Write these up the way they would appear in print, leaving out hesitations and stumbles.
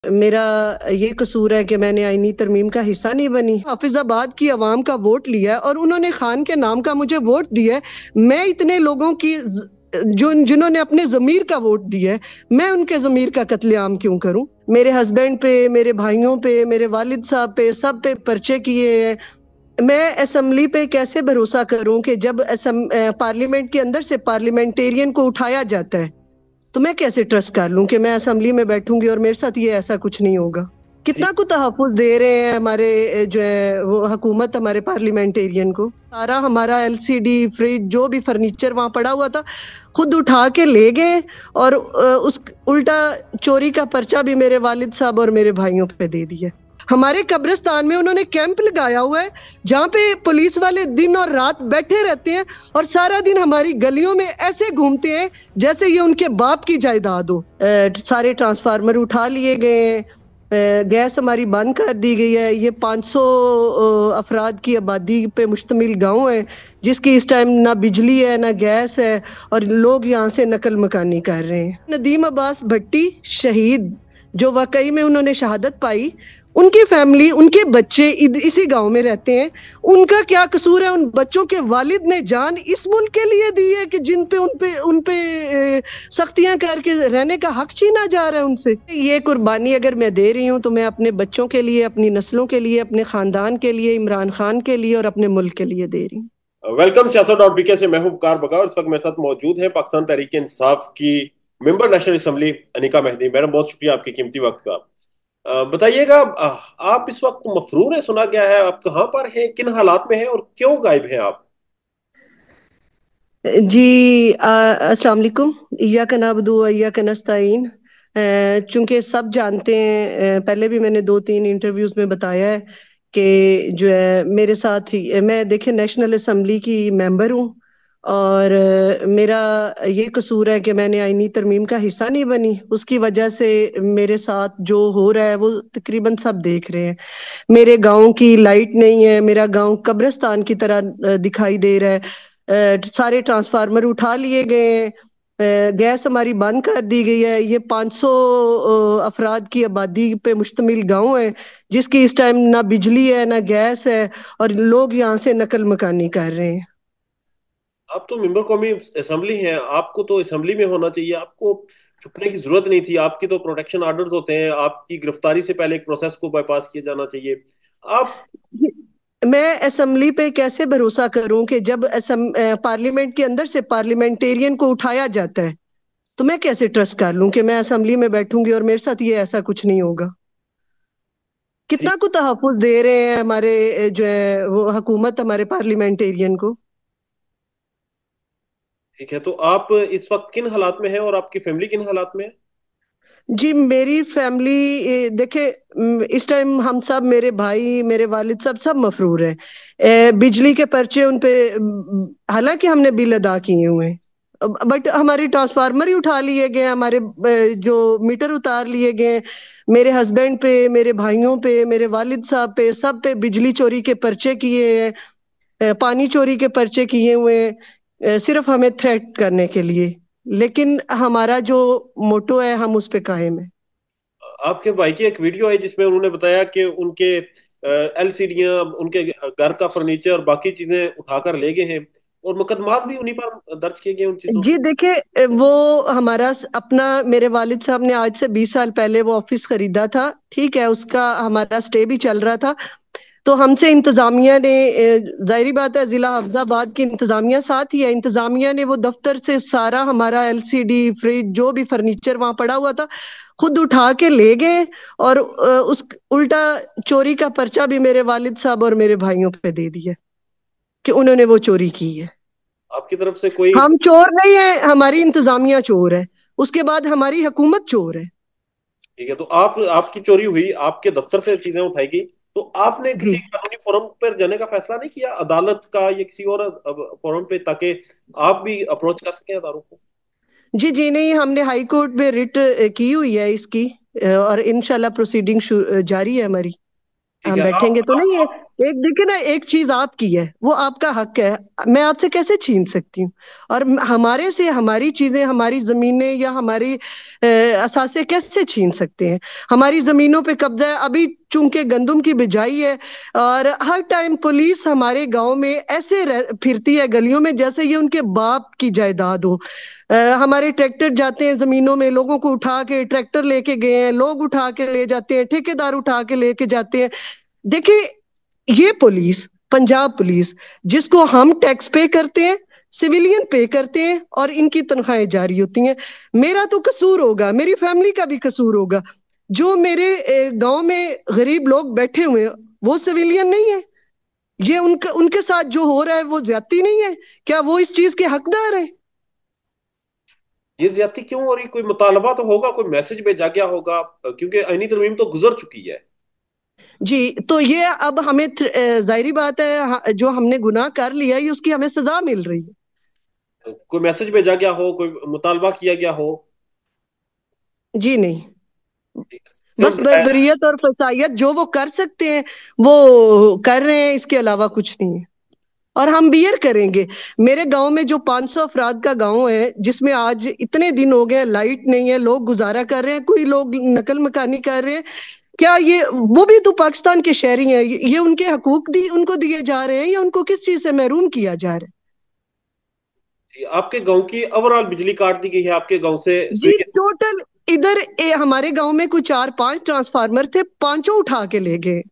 मेरा ये कसूर है कि मैंने आईनी तरमीम का हिस्सा नहीं बनी। हाफिजाबाद की आवाम का वोट लिया है और उन्होंने खान के नाम का मुझे वोट दिया है। मैं इतने लोगों की जो जिन्होंने अपने जमीर का वोट दिया है, मैं उनके जमीर का कत्लेआम क्यों करूं? मेरे हस्बैंड पे, मेरे भाइयों पे, मेरे वालिद साहब पे, सब पे पर्चे किए हैं। मैं असेंबली पे कैसे भरोसा करूं कि जब पार्लियामेंट के अंदर से पार्लियामेंटेरियन को उठाया जाता है, तो मैं कैसे ट्रस्ट कर लूं कि मैं असेंबली में बैठूंगी और मेरे साथ ये ऐसा कुछ नहीं होगा? कितना ठीक। को तहफ़्फ़ुज़ दे रहे हैं हमारे जो है वो हुकूमत हमारे पार्लियामेंटेरियन को। सारा हमारा एलसीडी फ्रिज जो भी फर्नीचर वहां पड़ा हुआ था, खुद उठा के ले गए। और उस उल्टा चोरी का पर्चा भी मेरे वालिद साहब और मेरे भाइयों पे दे दिया। हमारे कब्रिस्तान में उन्होंने कैंप लगाया हुआ है, जहाँ पे पुलिस वाले दिन और रात बैठे रहते हैं और सारा दिन हमारी गलियों में ऐसे घूमते हैं जैसे ये उनके बाप की जायदाद हो। सारे ट्रांसफार्मर उठा लिए गए हैं। गैस हमारी बंद कर दी गई है। ये 500 अफराद की आबादी पे मुश्तमिल गांव है, जिसकी इस टाइम ना बिजली है ना गैस है, और लोग यहाँ से नकल मकानी कर रहे हैं। नदीम अब्बास भट्टी शहीद, जो वाकई में उन्होंने शहादत पाई, उनकी फैमिली, उनके बच्चे इसी गांव में रहते हैं। उनका क्या कसूर है? उन बच्चों के वालिद ने जान इस मुल्क के लिए दी है कि जिन पे उन पे सख्तियां करके रहने का हक छीना जा रहा है उनसे। ये कुर्बानी अगर मैं दे रही हूँ तो मैं अपने बच्चों के लिए, अपनी नस्लों के लिए, अपने खानदान के लिए, इमरान खान के लिए और अपने मुल्क के लिए दे रही हूँ। वेलकम सियासत.bk से मैं हूं वकार बका और इस वक्त मेरे साथ मौजूद है पाकिस्तान तहरीक इंसाफ की member national assembly Anika Mehdi. Madam, बहुत शुक्रिया आपके कीमती वक्त का। बताइएगा, आप इस वक्त मफरूर है, सुना गया है, आप कहाँ पर हैं, किन हालात में हैं और क्यों गायब हैं आप? जी, अस्सलाम वालेकुम। इय्याक नअबुदु व इय्याक नस्तईन। चूंकि सब जानते हैं, पहले भी मैंने 2-3 इंटरव्यूज में बताया है कि जो है मेरे साथ ही मैं देखिए नेशनल असम्बली की मेंबर हूँ। और मेरा ये कसूर है कि मैंने आईनी तरमीम का हिस्सा नहीं बनी। उसकी वजह से मेरे साथ जो हो रहा है वो तकरीबन सब देख रहे हैं। मेरे गांव की लाइट नहीं है, मेरा गांव कब्रिस्तान की तरह दिखाई दे रहा है। सारे ट्रांसफार्मर उठा लिए गए हैं। गैस हमारी बंद कर दी गई है। ये 500 अफराद की आबादी पे मुश्तमिल गांव है, जिसकी इस टाइम ना बिजली है ना गैस है, और लोग यहाँ से नकल मकानी कर रहे हैं। आप तो मेंबर कौमी असम्बली हैं, आपको तो असम्बली में होना चाहिए, आपको छुपने की जरूरत नहीं थी। आपकी तो प्रोटेक्शन आर्डर्स होते हैं, आपकी गिरफ्तारी से पहले एक प्रोसेस को बाईपास किया जाना चाहिए। आप मैं असेंबली पे कैसे भरोसा करूं कि जब पार्लियामेंट के अंदर से पार्लियामेंटेरियन को उठाया जाता है, तो मैं कैसे ट्रस्ट कर लूं कि मैं असेंबली में बैठूंगी और मेरे साथ ये ऐसा कुछ नहीं होगा? ठीक। कितना को तहफ़्फ़ुज़ दे रहे हैं हमारे जो है वो हुकूमत हमारे पार्लियामेंटेरियन को। ठीक है, तो आप इस वक्त किन हालात में हैं और आपकी फैमिली किन हालात में है? जी, मेरी फैमिली देखे, इस टाइम हम सब, मेरे भाई, मेरे वालिद साहब सब मफरूर हैं। बिजली के पर्चे उन पे, हालांकि हमने बिल अदा किए हुए हैं, बट हमारे ट्रांसफार्मर ही उठा लिए गए, हमारे जो मीटर उतार लिए गए। मेरे हस्बैंड पे, मेरे भाइयों पे, मेरे वालिद साहब पे, सब पे बिजली चोरी के पर्चे किए हैं। पानी चोरी के पर्चे किए हुए हैं, सिर्फ हमें थ्रेट करने के लिए। लेकिन हमारा जो मोटो है, हम उस पे कायम है। आपके भाई की एक वीडियो है जिसमें उन्होंने बताया कि उनके एलसीडियां, उनके घर का फर्नीचर और बाकी चीजें उठाकर ले गए हैं और मुकदमात भी उन्हीं पर दर्ज किए गए उन चीजों जी पे। देखिए, वो हमारा अपना, मेरे वालिद साहब ने आज से 20 साल पहले वो ऑफिस खरीदा था। ठीक है, उसका हमारा स्टे भी चल रहा था। तो हमसे इंतजामिया ने, जाहिर बात है जिला अहमदाबाद की इंतजामिया साथ ही है, इंतजामिया ने वो दफ्तर से सारा हमारा एलसीडी फ्रिज जो भी फर्नीचर वहां पड़ा हुआ था, खुद उठा के ले गए। और उस उल्टा चोरी का पर्चा भी मेरे वालिद साहब और मेरे भाइयों पे दे दिया कि उन्होंने वो चोरी की है। आपकी तरफ से कोई? हम चोर नहीं है, हमारी इंतजामिया चोर है। उसके बाद हमारी हुकूमत चोर है। ठीक है, तो आपकी चोरी हुई, आपके दफ्तर से चीजें उठाई गई, तो आपने किसी जी कानूनी फोरम पर जाने का फैसला नहीं किया, अदालत का या किसी और फोरम पे, ताकि आप भी अप्रोच कर सकें अदालतों को? जी जी, नहीं, हमने हाई कोर्ट में रिट की हुई है इसकी। और इंशाल्लाह प्रोसीडिंग जारी है हमारी। ठीक हम है। बैठेंगे तो नहीं है। एक देखिए ना, एक चीज आपकी है, वो आपका हक है, मैं आपसे कैसे छीन सकती हूँ? और हमारे से हमारी चीजें, हमारी जमीनें या हमारी असासे कैसे छीन सकते हैं? हमारी जमीनों पे कब्जा है। अभी चूंकि गंदम की बिजाई है, और हर टाइम पुलिस हमारे गांव में ऐसे फिरती है गलियों में जैसे ये उनके बाप की जायदाद हो। हमारे ट्रैक्टर जाते हैं जमीनों में, लोगों को उठा के ट्रैक्टर लेके गए हैं, लोग उठा के ले जाते हैं, ठेकेदार उठा के लेके जाते हैं। देखिए, ये पुलिस, पंजाब पुलिस, जिसको हम टैक्स पे करते हैं, सिविलियन पे करते हैं, और इनकी तनख्वाहें जारी होती हैं। मेरा तो कसूर होगा, मेरी फैमिली का भी कसूर होगा। जो मेरे गांव में गरीब लोग बैठे हुए हैं, वो सिविलियन नहीं है? ये उनका, उनके साथ जो हो रहा है वो ज्यादती नहीं है? क्या वो इस चीज के हकदार है? ये ज्यादती क्यों हो रही? कोई मुतालबा तो होगा, कोई मैसेज भेजा गया होगा, क्योंकि आईनी तरमीम तो गुजर चुकी है। जी, तो ये अब हमें जाहिर बात है, जो हमने गुनाह कर लिया है, ये उसकी हमें सजा मिल रही है। कोई मैसेज भेजा गया हो, कोई मुतालबा किया गया हो? जी नहीं, सिर्फ बस बर्बरियत और फसाइयत जो वो कर सकते हैं वो कर रहे हैं, इसके अलावा कुछ नहीं है। और हम बियर करेंगे। मेरे गांव में जो 500 अफराद का गांव है, जिसमें आज इतने दिन हो गए लाइट नहीं है, लोग गुजारा कर रहे हैं, कोई लोग नकल मकानी कर रहे हैं, क्या ये वो भी तो पाकिस्तान के शहरी हैं? ये उनके हकूक उनको दिए जा रहे हैं, या उनको किस चीज से महरूम किया जा रहा आपके गांव की ओवरऑल बिजली काट दी गई है, आपके गांव से है? जी, स्विच। टोटल इधर हमारे गांव में कुछ 4-5 ट्रांसफार्मर थे, पांचों उठा के ले गए।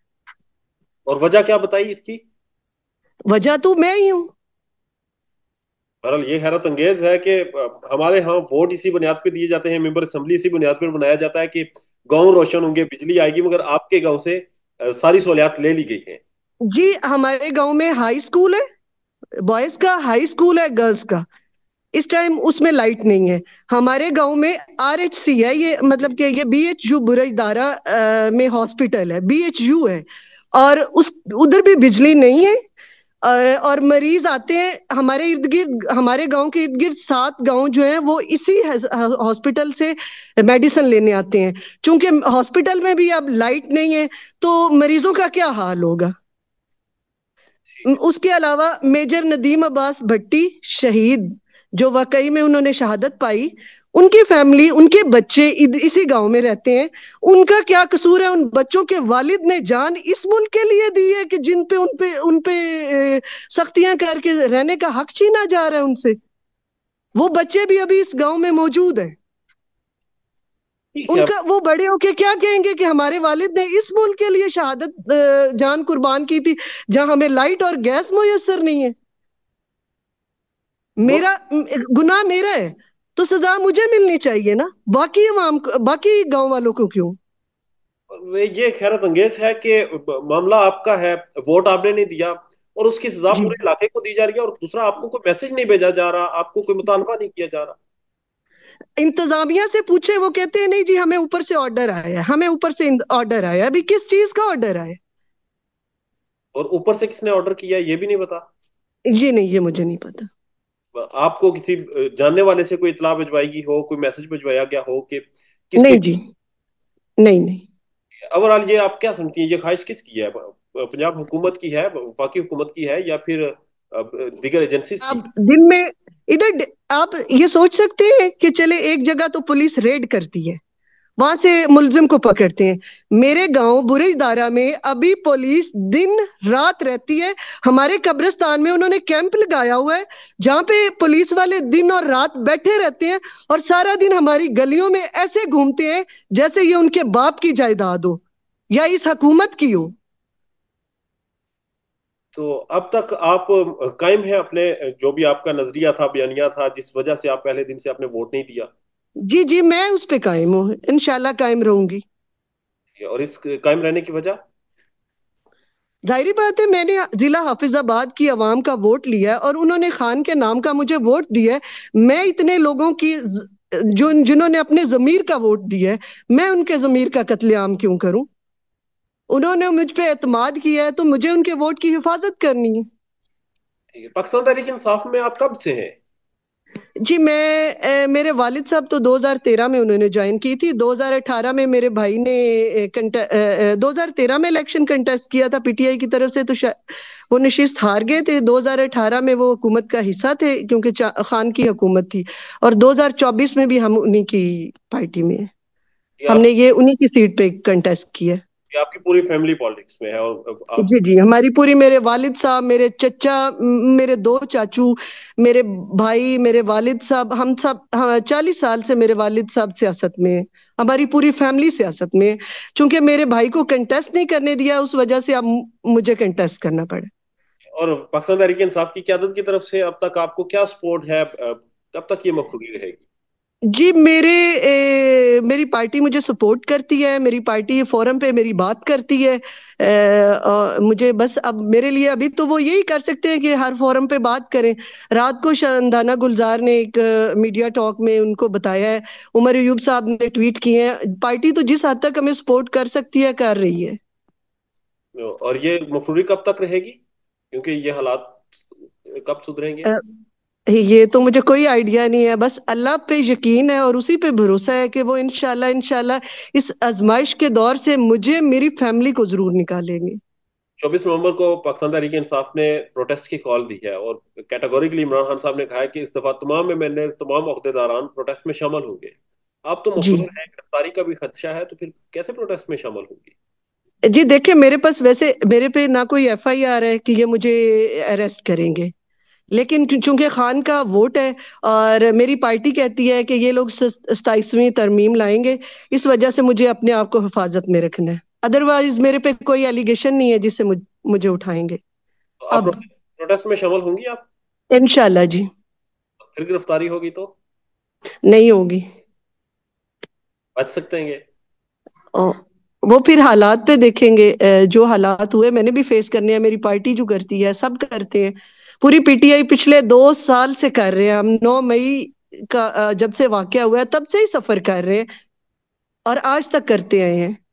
और वजह क्या बताई इसकी? वजह तो मैं ही हूँ। बहरहाल ये हैरत अंगेज है कि हमारे यहाँ वोट इसी बुनियाद पे दिए जाते हैं, मेंबर असेंबली इसी बुनियाद पर बनाया जाता है कि गांव रोशन होंगे, बिजली आएगी, मगर आपके गांव से सारी सहूलियात ले ली गई हैं। जी, हमारे गांव में हाई स्कूल है, बॉयज का हाई स्कूल है, गर्ल्स का। इस टाइम उसमें लाइट नहीं है। हमारे गांव में RHC है, ये मतलब कि ये BHU बुरईदारा में हॉस्पिटल है, BHU है, और उस उधर भी बिजली नहीं है। और मरीज आते हैं हमारे इर्द गिर्द, हमारे गांव के इर्द गिर्द 7 गांव जो है वो इसी हॉस्पिटल से मेडिसिन लेने आते हैं। चूंकि हॉस्पिटल में भी अब लाइट नहीं है, तो मरीजों का क्या हाल होगा? उसके अलावा मेजर नदीम अब्बास भट्टी शहीद, जो वाकई में उन्होंने शहादत पाई, उनकी फैमिली, उनके बच्चे इसी गांव में रहते हैं। उनका क्या कसूर है? उन बच्चों के वालिद ने जान इस मुल्क के लिए दी है कि जिन पे उन पे सख्तियां करके रहने का हक छीना जा रहा है उनसे। वो बच्चे भी अभी इस गांव में मौजूद हैं। ठीक है। उनका वो बड़े होके क्या कहेंगे कि हमारे वालिद ने इस मुल्क के लिए शहादत, जान कुर्बान की थी, जहां हमें लाइट और गैस मुयसर नहीं है। बहुत मेरा गुनाह मेरा है, तो सजा मुझे मिलनी चाहिए ना, बाकी अवाम बाकी गांव वालों को क्यों? ये हैरत अंगेज है कि मामला आपका है, वोट आपने नहीं दिया, और उसकी सजा जी, पूरे इलाके को दी जा रही है, और दूसरा आपको कोई मैसेज नहीं भेजा जा रहा, आपको कोई मुतालबा नहीं किया जा रहा। इंतजामिया से पूछे, वो कहते हैं नहीं जी, हमें ऊपर से ऑर्डर आया है, हमें ऊपर से ऑर्डर आया है। अभी किस चीज का ऑर्डर आया है? और ऊपर से किसने ऑर्डर किया है ये भी नहीं पता। ये नहीं, ये मुझे नहीं पता। आपको किसी जानने वाले से कोई इतला भिजवाई हो, कोई मैसेज भिजवाया गया हो कि किसके? नहीं जी, नहीं नहीं। ओवरऑल ये आप क्या समझती हैं, ये ख्वाहिश किसकी है? पंजाब हुकूमत की है, वफाकी हुकूमत की है, या फिर दीगर एजेंसीज की? आप दिन में इधर आप ये सोच सकते हैं कि चले एक जगह तो पुलिस रेड करती है, वहां से मुलजिम को पकड़ते हैं। मेरे गांव बुरईदारा में अभी पुलिस दिन रात रहती है। हमारे कब्रिस्तान में उन्होंने कैंप लगाया हुआ है, जहां पे पुलिस वाले दिन और रात बैठे रहते हैं, और सारा दिन हमारी गलियों में ऐसे घूमते हैं जैसे ये उनके बाप की जायदाद हो या इस हुकूमत की हो। तो अब तक आप कायम हैं अपने, जो भी आपका नजरिया था, बयानिया था, जिस वजह से आप पहले दिन से आपने वोट नहीं दिया, जी जी, मैं उस पे कायम हूँ, इंशाल्लाह कायम रहूंगी। और इस कायम रहने की वजह? जाहिर बात है, मैंने जिला हाफिजाबाद की आवाम का वोट लिया है, और उन्होंने खान के नाम का मुझे वोट दिया है। मैं इतने लोगों की जो जिन्होंने अपने जमीर का वोट दिया है, मैं उनके जमीर का कत्लेआम क्यों करूं? उन्होंने मुझ पे एतमाद किया है, तो मुझे उनके वोट की हिफाजत करनी है। ठीक है। पाकिस्तान तहरीक इंसाफ में आप कब से हैं? जी मेरे वालिद साहब तो 2013 में उन्होंने ज्वाइन की थी। 2018 में मेरे भाई ने 2013 में इलेक्शन कंटेस्ट किया था पीटीआई की तरफ से, तो वो नशिस्त हार गए थे। 2018 में वो हुकूमत का हिस्सा थे क्योंकि खान की हुकूमत थी, और 2024 में भी हम उन्हीं की पार्टी में हैं। ये हमने ये उन्हीं की सीट पे कंटेस्ट किया। ये आपकी पूरी फैमिली पॉलिटिक्स में है और आप। जी जी, हमारी पूरी, मेरे वालिद साहब, मेरे चचा, मेरे दो चाचू, मेरे भाई, मेरे वालिद साहब, हम सब, हाँ, 40 साल से मेरे वालिद साहब सियासत में हैं। हमारी पूरी फैमिली सियासत में है। चूंकि मेरे भाई को कंटेस्ट नहीं करने दिया, उस वजह से अब मुझे कंटेस्ट करना पड़ा। और पाकिस्तान तहरीक इंसाफ की क्यादत की तरफ से अब तक आपको क्या सपोर्ट है, कब तक ये मफरूरी रहेगी? जी मेरी पार्टी मुझे सपोर्ट करती है। मेरी पार्टी फोरम पे मेरी बात करती है। मुझे बस, अब मेरे लिए अभी तो वो यही कर सकते हैं कि हर फोरम पे बात करें। रात को शानदाना गुलजार ने एक मीडिया टॉक में उनको बताया है, उमर अयूब साहब ने ट्वीट किए हैं। पार्टी तो जिस हद तक हमें सपोर्ट कर सकती है कर रही है। और ये मफरूरी कब तक रहेगी, क्योंकि ये हालात कब सुधरेंगे? ये तो मुझे कोई आइडिया नहीं है, बस अल्लाह पे यकीन है और उसी पे भरोसा है कि वो इंशाल्लाह इंशाल्लाह इस आजमाइश के दौर से मुझे, मेरी फैमिली को जरूर निकालेंगे। 24 नवंबर को पाकिस्तान तहरीक इंसाफ ने प्रोटेस्ट की कॉल दी है और कैटेगोरिकली इमरान खान साहब ने कहा है कि इस दफा तमाम एमएनए, तमाम अहदेदारान प्रोटेस्ट में शामिल होंगे। आप तो जी मफरूर हैं, गिरफ्तारी का भी खदशा है, तो फिर कैसे प्रोटेस्ट में शामिल होंगी? जी, देखिए मेरे पास वैसे, मेरे पे ना कोई एफआईआर है कि ये मुझे अरेस्ट करेंगे, लेकिन चूंकि खान का वोट है और मेरी पार्टी कहती है कि ये लोग 27वीं तरमीम लाएंगे, इस वजह से मुझे अपने आप को हिफाजत में रखना है। अदरवाइज मेरे पे कोई एलिगेशन नहीं है जिससे मुझे उठाएंगे। तो आप अब प्रोटेस्ट में शामिल होंगी आप? इंशाल्लाह जी। फिर गिरफ्तारी होगी तो नहीं होगी। बच सकते हैं ये? ओ, वो फिर हालात पे देखेंगे। जो हालात हुए मैंने भी फेस करने हैं, मेरी पार्टी जो करती है सब करते हैं। पूरी पीटीआई पिछले 2 साल से कर रहे हैं। हम 9 मई का जब से वाकया हुआ है तब से ही सफर कर रहे हैं और आज तक करते आए हैं।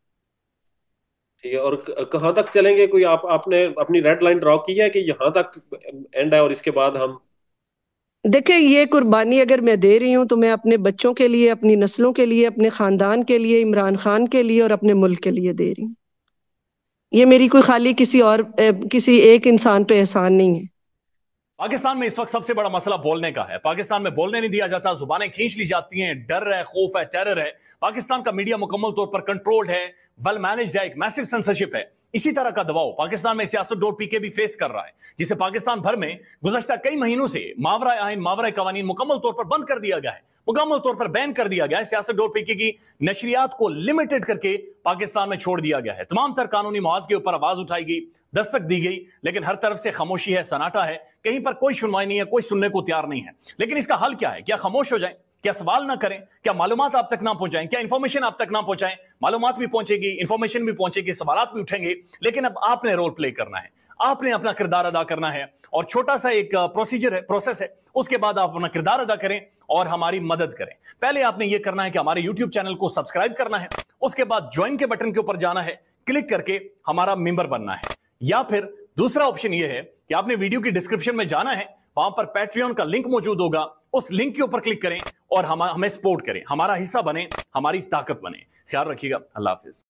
ठीक है, और कहाँ तक चलेंगे? कोई आपने अपनी रेड लाइन ड्रॉ की है कि यहाँ तक एंड है और इसके बाद हम? देखिए ये कुर्बानी अगर मैं दे रही हूँ तो मैं अपने बच्चों के लिए, अपनी नस्लों के लिए, अपने खानदान के लिए, इमरान खान के लिए और अपने मुल्क के लिए दे रही हूँ। ये मेरी कोई खाली किसी और किसी एक इंसान पे एहसान नहीं है। पाकिस्तान में इस वक्त सबसे बड़ा मसला बोलने का है। पाकिस्तान में बोलने नहीं दिया जाता, जुबानें खींच ली जाती हैं, डर है, खौफ है, टेरर है। पाकिस्तान का मीडिया मुकम्मल तौर पर कंट्रोल्ड है, वेल मैनेज्ड है, एक मैसिव सेंसरशिप है। इसी तरह का दबाव पाकिस्तान में सियासत.pk भी फेस कर रहा है, जिसे पाकिस्तान भर में गुज़श्ता कई महीनों से मावरा आइन, मावरा कवानीन मुकम्मल तौर पर बंद कर दिया गया है, मुकम्मल तौर पर बैन कर दिया गया है। सियासत.pk की नशरियात को लिमिटेड करके पाकिस्तान में छोड़ दिया गया है। तमाम तर कानूनी मुआवजे के ऊपर आवाज उठाई गई, दस्तक दी गई, लेकिन हर तरफ से खामोशी है, सन्नाटा है। कहीं पर कोई सुनवाई नहीं है, कोई सुनने को तैयार नहीं है। लेकिन इसका हल क्या है? क्या खामोश हो जाएं? क्या सवाल ना करें? क्या मालूमात आप तक ना पहुंचाएं? क्या इंफॉर्मेशन आप तक ना पहुंचाएं? मालूमात भी पहुंचेगी, इंफॉर्मेशन भी पहुंचेगी, सवालात भी उठेंगे, लेकिन अब आपने रोल प्ले करना है, आपने अपना किरदार अदा करना है। और छोटा सा एक प्रोसीजर है, प्रोसेस है, उसके बाद आप अपना किरदार अदा करें और हमारी मदद करें। पहले आपने यह करना है कि हमारे यूट्यूब चैनल को सब्सक्राइब करना है, उसके बाद ज्वाइन के बटन के ऊपर जाना है, क्लिक करके हमारा मेंबर बनना है। या फिर दूसरा ऑप्शन यह है कि आपने वीडियो की डिस्क्रिप्शन में जाना है, वहां पर पैट्रियन का लिंक मौजूद होगा, उस लिंक के ऊपर क्लिक करें और हमें सपोर्ट करें, हमारा हिस्सा बने, हमारी ताकत बने। ख्याल रखिएगा। अल्लाह हाफिज।